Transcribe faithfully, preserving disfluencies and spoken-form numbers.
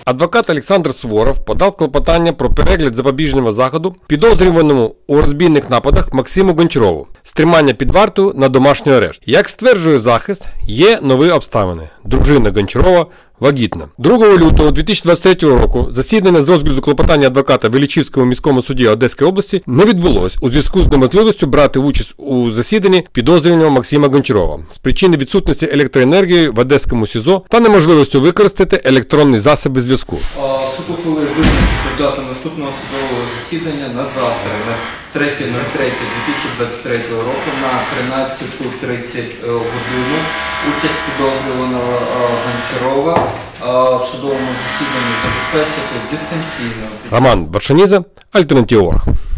Адвокат Олександр Суворов подав клопотання про перегляд запобіжного заходу підозрюваному у розбійних нападах Максиму Гончарову з тримання під вартою на домашній арешт. Як стверджує захист, є нові обставини. Дружина Гончарова вагітна. другого лютого дві тисячі двадцять третього року засідання з розгляду клопотання адвоката в Іллічівському міському суді Одеської області не відбулось у зв'язку з неможливістю брати участь у засіданні підозрюваного Максима Гончарова з причини відсутності електроенергії в Одеському СІЗО та неможливістю використати електронні засоби зв'язку. Суд ухвалив визначити дату наступного судового засідання на завтра, на третє третє дві тисячі двадцять третього року на тринадцяту тридцять годину. Участь підозрюваного Гончарова в судовому засіданні забезпечити дистанційно. Роман Варшанідзе, Альтернатива точка орг.